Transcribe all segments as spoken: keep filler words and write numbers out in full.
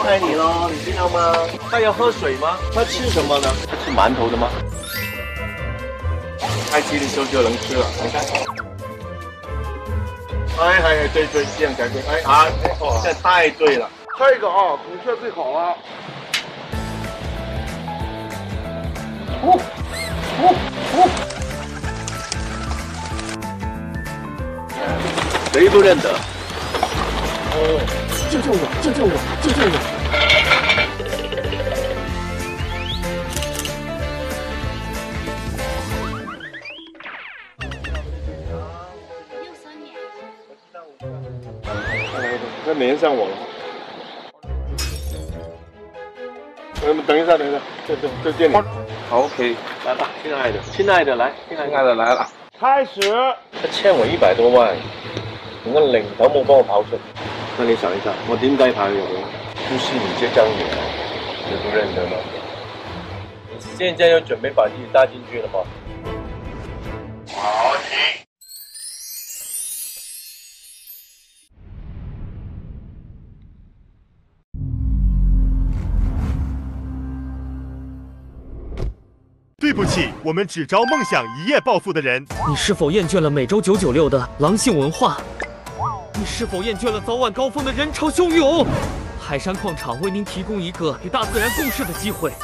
开你喽，你知道吗？他要喝水吗？他吃什么呢？他吃馒头的吗？开机的时候就能吃了，你看。哎哎对对，这样才对。哎啊，哦，这太对了。这个啊，孔雀最好了。哦哦哦！谁不认得？哦，救救我！救救我！救救我！ 快连上我了。呃，等一下，等一下，这这这店里。好 ，OK， 来吧，亲爱的，亲爱的，来，亲爱的来了，开始。他欠我一百多万，連個零頭冇幫我跑出。那你想一想，我點解跑有用？就是你這張臉，你不認得嗎？你現在又準備把自己搭進去了嗎？好，停。 对不起，我们只招梦想一夜暴富的人。 你是否厌倦了每周九九六的狼性文化？你是否厌倦了早晚高峰的人潮汹涌？海山矿场为您提供一个与大自然共事的机会，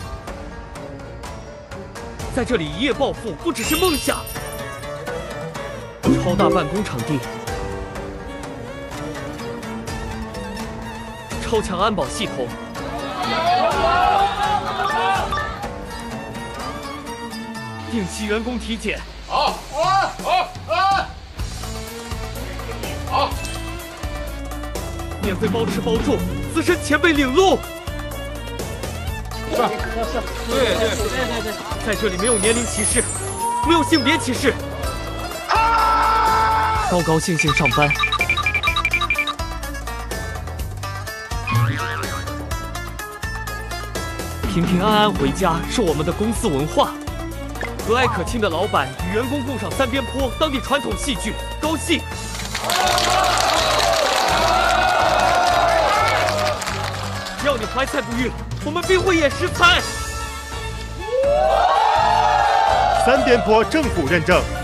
在这里一夜暴富不只是梦想。超大办公场地，超强安保系统。 定期员工体检。好，好，好，好，好。免费包吃包住，资深前辈领路。是，是，是。对对对对对。在这里没有年龄歧视，没有性别歧视。高高兴兴上班。平平安安回家是我们的公司文化。 和蔼可亲的老板与员工共赏三边坡当地传统戏剧，高兴。只要你怀才不遇，我们必会演食材。 三边坡政府认证。